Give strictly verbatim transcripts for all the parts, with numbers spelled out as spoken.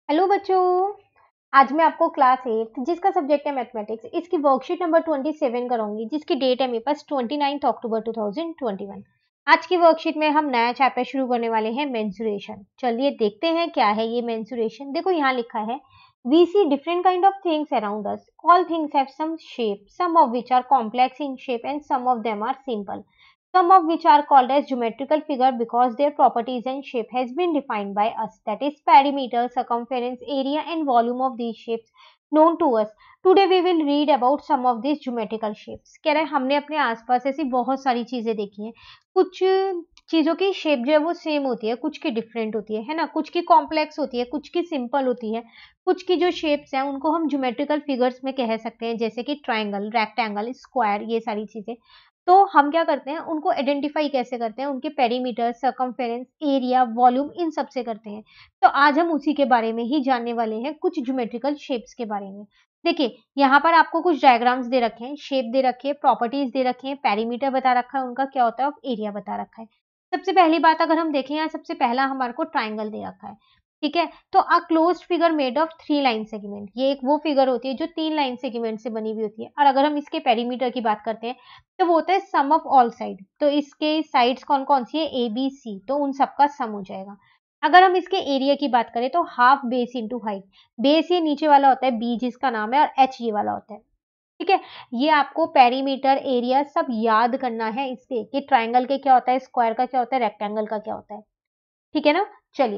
Hello बच्चों। आज मैं आपको क्लास एट जिसका सब्जेक्ट है मैथमेटिक्स इसकी वर्कशीट नंबर ट्वेंटी सेवन कराऊंगी जिसकी डेट है मेरे पास twenty ninth October two thousand twenty one. आज की वर्कशीट में हम नया चैप्टर शुरू करने वाले हैं मेंसुरेशन। चलिए देखते हैं क्या है ये मेंसुरेशन। देखो यहाँ लिखा है we see different kind of things around us, all things have some shape, some of which are complex in shape and some of them are simple, some of which are called as geometrical figure because their properties and shape has been defined by us, that is perimeter, circumference, area and volume of these shapes known to us. Today we will read about some of these geometrical shapes. कह रहे हैं हमने अपने आसपास ऐसी बहुत सारी चीजें देखी हैं। कुछ चीजों की शेप जो है वो सेम होती है, कुछ की डिफरेंट होती है है ना, कुछ की कॉम्प्लेक्स होती है, कुछ की सिंपल होती है, कुछ की जो शेप्स हैं उनको हम ज्योमेट्रिकल फिगर्स में कह सकते हैं, जैसे कि ट्राइंगल, रेक्टेंगल, स्क्वायर, ये सारी चीजें। तो हम क्या करते हैं उनको आइडेंटिफाई कैसे करते हैं, उनके पेरीमीटर, सर्कमफेरेंस, एरिया, वॉल्यूम, इन सब से करते हैं। तो आज हम उसी के बारे में ही जानने वाले हैं, कुछ ज्योमेट्रिकल शेप्स के बारे में। देखिए यहाँ पर आपको कुछ डायग्राम्स दे रखे हैं, शेप दे रखी है, प्रॉपर्टीज दे रखे हैं, पेरीमीटर बता रखा है उनका क्या होता है और एरिया बता रखा है। सबसे पहली बात अगर हम देखें, यहाँ सबसे पहला हमारे को ट्राइंगल दे रखा है। ठीक है, तो a closed figure made of three line segment, ये एक वो फिगर होती है जो तीन लाइन सेगमेंट से बनी हुई होती है। और अगर हम इसके पेरीमीटर की बात करते हैं तो वो होता है सम ऑफ ऑल साइड, तो इसके साइड्स कौन कौन सी है, ए बी सी, तो उन सबका सम हो जाएगा। अगर हम इसके एरिया की बात करें तो half base into height, base ये नीचे वाला होता है बी जिसका नाम है और एच ये वाला होता है। ठीक है, ये आपको पेरीमीटर, एरिया सब याद करना है इससे कि ट्राइंगल के क्या होता है, स्क्वायर का क्या होता है, रेक्टेंगल का क्या होता है। ठीक है ना। चलिए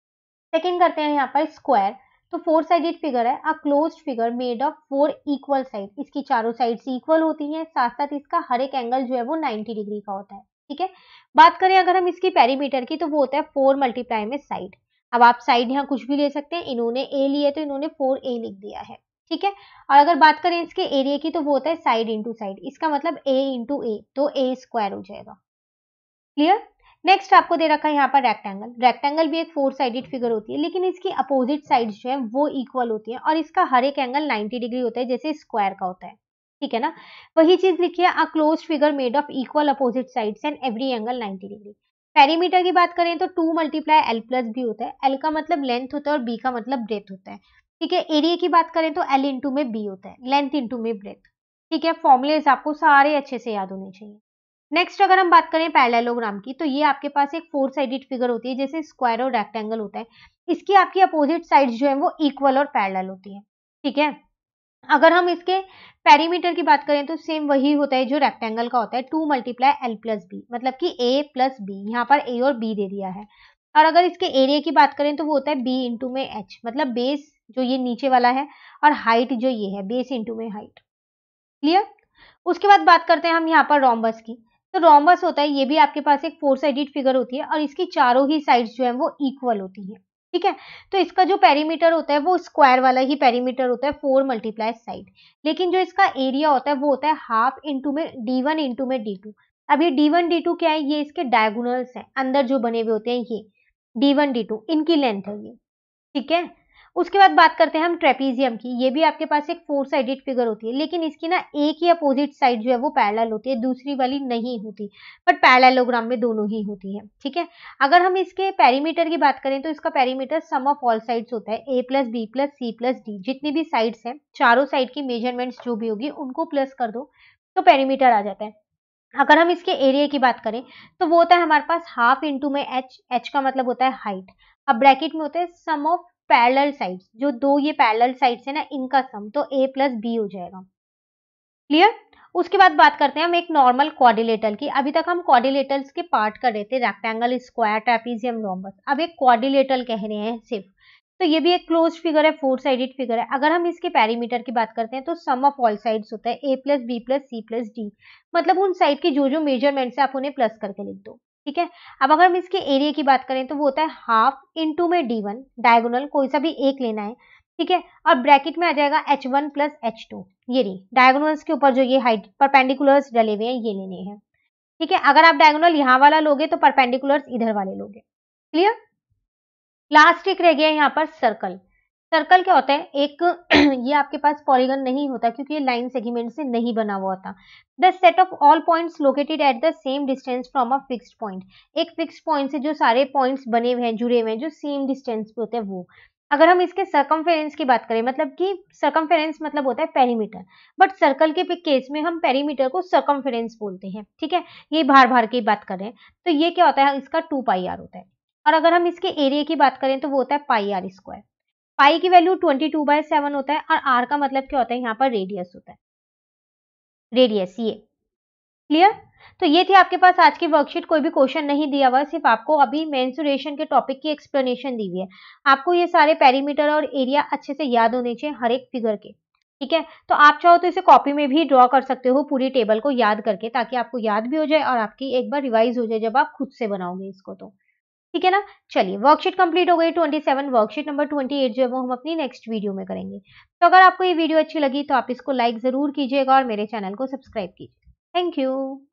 सेकंड करते हैं यहाँ पर स्क्वायर। तो फोर साइडेड फिगर है, a closed figure made of four equal side, इसकी चारों साइड्स इक्वल होती हैं, साथ साथ इसका हर एक एंगल जो है वो नाइन्टी डिग्री का होता है। ठीक है, बात करें अगर हम इसकी पेरीमीटर की तो वो होता है फोर मल्टीप्लाई में साइड। अब आप साइड यहाँ कुछ भी ले सकते हैं, इन्होंने ए लिए तो इन्होंने फोर ए लिख दिया है। ठीक है, और अगर बात करें इसके एरिया की तो वो होता है साइड इंटू साइड, इसका मतलब ए इंटू ए, तो ए स्क्वायर हो जाएगा। क्लियर। नेक्स्ट आपको दे रखा है यहाँ पर रेक्टेंगल। रेक्टेंगल भी एक फोर साइडेड फिगर होती है, लेकिन इसकी अपोजिट साइड्स जो है वो इक्वल होती है और इसका हर एक एंगल नाइन्टी डिग्री होता है जैसे स्क्वायर का होता है। ठीक है ना, वही चीज लिखिए, a closed figure made of equal opposite sides and every angle ninety degree. Perimeter की बात करें तो two multiply L plus B होता है, एल का मतलब लेंथ होता है और बी का मतलब ब्रेथ होता है। ठीक है, एरिया की बात करें तो एल इंटू में बी होता है, लेंथ इंटू में ब्रेथ। ठीक है, फॉर्मुलेज आपको सारे अच्छे से याद होने चाहिए। नेक्स्ट अगर हम बात करें पैरेललोग्राम की तो ये आपके पास एक फोर साइडेड फिगर होती है जैसे स्क्वायर और रेक्टेंगल होता है, इसकी आपकी अपोजिट साइड्स जो है वो इक्वल और पैरेलल होती है। ठीक है, अगर हम इसके पेरीमीटर की बात करें तो सेम वही होता है जो रेक्टेंगल का होता है, two multiply L plus B, मतलब कि ए प्लस बी, यहाँ पर ए और बी दे दिया है। और अगर इसके एरिया की बात करें तो वो होता है बी इंटू में एच, मतलब बेस जो ये नीचे वाला है और हाइट जो ये है, बेस इंटू में हाइट। क्लियर। उसके बाद बात करते हैं हम यहाँ पर रोम्बस की। तो रोम्बस होता है, ये भी आपके पास एक फोर साइडेड फिगर होती है और इसकी चारों ही साइड्स जो है वो इक्वल होती है। ठीक है, तो इसका जो पेरीमीटर होता है वो स्क्वायर वाला ही पेरीमीटर होता है, फोर मल्टीप्लाई साइड, लेकिन जो इसका एरिया होता है वो होता है हाफ इंटू में डी वन इंटू में डी टू। अब ये डी वन डी टू क्या है, ये इसके डायगोनल्स है, अंदर जो बने हुए होते हैं ये डी वन डी टू, इनकी लेंथ है ये। ठीक है, उसके बाद बात करते हैं हम ट्रेपीजियम की। ये भी आपके पास एक फोर साइडेड फिगर होती है, लेकिन इसकी ना एक ही अपोजिट साइड जो है वो पैरेलल होती है, दूसरी वाली नहीं होती, बट पैरेललोग्राम में दोनों ही होती है। ठीक है, अगर हम इसके पेरीमीटर की बात करें तो इसका perimeter sum of all sides होता है, A plus B plus C plus D, जितनी भी साइड्स हैं चारों साइड की मेजरमेंट्स जो भी होगी उनको प्लस कर दो तो पेरीमीटर आ जाता है। अगर हम इसके एरिया की बात करें तो वो होता है हमारे पास हाफ इंटू में एच, एच का मतलब होता है हाइट। अब ब्रैकेट में होता है सम ऑफ पैरेलल साइड्स, जो दो ये पैरेलल साइड्स है ना इनका सम, तो ए प्लस बी हो जाएगा। क्लियर। उसके बाद बात करते हैं हम एक नॉर्मल क्वाड्रिलेटरल की। अभी तक हम क्वाड्रिलेटरल्स के पार्ट कर रहे थे, रेक्टेंगल, स्क्वायर, ट्रेपीजियम, रोम्बस। अब एक क्वाड्रिलेटरल कह रहे हैं सिर्फ। तो ये भी एक क्लोज फिगर है, फोर साइडेड फिगर है। अगर हम इसके पेरीमीटर की बात करते हैं तो सम ऑफ ऑल साइड्स होता है A plus B plus C plus D, मतलब उन साइड की जो जो मेजरमेंट्स है आप उन्हें प्लस करके लिख दो। ठीक है, अब अगर हम इसके एरिया की बात करें तो वो होता है हाफ इंटू में डी वन, डायगोनल कोई सा भी एक लेना है। ठीक है, और ब्रैकेट में आ जाएगा H one plus H two, ये रही डायगोनल्स के ऊपर जो ये हाइट परपेंडिकुलर्स डले हुए हैं ये लेने हैं। ठीक है, अगर आप डायगोनल यहाँ वाला लोगे तो परपेंडिकुलर्स इधर वाले लोगे। क्लियर। लास्ट एक रह गया यहाँ पर सर्कल। सर्कल क्या होता है, एक ये आपके पास पॉलीगन नहीं होता क्योंकि ये लाइन सेगमेंट से नहीं बना हुआ होता। The set of all points located at the same distance from a fixed point, एक फिक्स्ड पॉइंट से जो सारे पॉइंट्स बने हुए हैं, जुड़े हुए हैं, जो सेम डिस्टेंस पे होते हैं वो। अगर हम इसके सर्कमफेरेंस की बात करें, मतलब कि सर्कमफेरेंस मतलब होता है पेरीमीटर, बट सर्कल के केस में हम पेरीमीटर को सर्कमफेरेंस बोलते हैं, ठीक है। ये भार भार की बात कर रहे हैं, तो ये क्या होता है, इसका टू पाई आर होता है। और अगर हम इसके एरिया की बात करें तो वो होता है पाई आर स्क्वायर। पाई की value twenty two by seven होता है, और आर का मतलब क्या होता है, यहाँ पर रेडियस होता है, रेडियस ये। क्लियर? तो ये थी आपके पास आज की वर्कशीट। कोई भी क्वेश्चन नहीं दिया हुआ, सिर्फ आपको अभी मेंसुरेशन के टॉपिक की एक्सप्लेनेशन दी हुई है। आपको ये सारे पेरीमीटर और एरिया अच्छे से याद होने चाहिए हर एक फिगर के, ठीक है। तो आप चाहो तो इसे कॉपी में भी ड्रॉ कर सकते हो पूरी टेबल को याद करके, ताकि आपको याद भी हो जाए और आपकी एक बार रिवाइज हो जाए जब आप खुद से बनाओगे इसको तो, ठीक है ना। चलिए, वर्कशीट कंप्लीट हो गई twenty seven. Worksheet number twenty eight जो है वो हम अपनी नेक्स्ट वीडियो में करेंगे। तो अगर आपको ये वीडियो अच्छी लगी तो आप इसको लाइक जरूर कीजिएगा और मेरे चैनल को सब्सक्राइब कीजिए। Thank you.